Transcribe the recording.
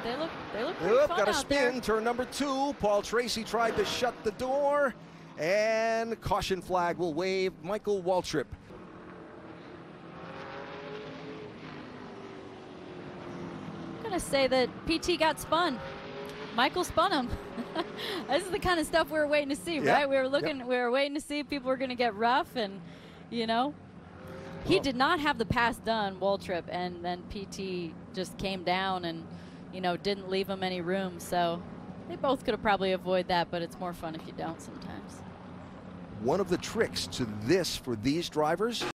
They look pretty fun got a out spin, there. turn number 2. Paul Tracy tried to shut the door, and caution flag will wave. Michael Waltrip. I'm gonna say that PT got spun. Michael spun him. This is the kind of stuff we were waiting to see, right? We were waiting to see if people were gonna get rough, and he did not have the pass done, Waltrip, and then PT just came down and didn't leave him any room. So they both could have probably avoided that, but it's more fun if you don't sometimes. One of the tricks to this for these drivers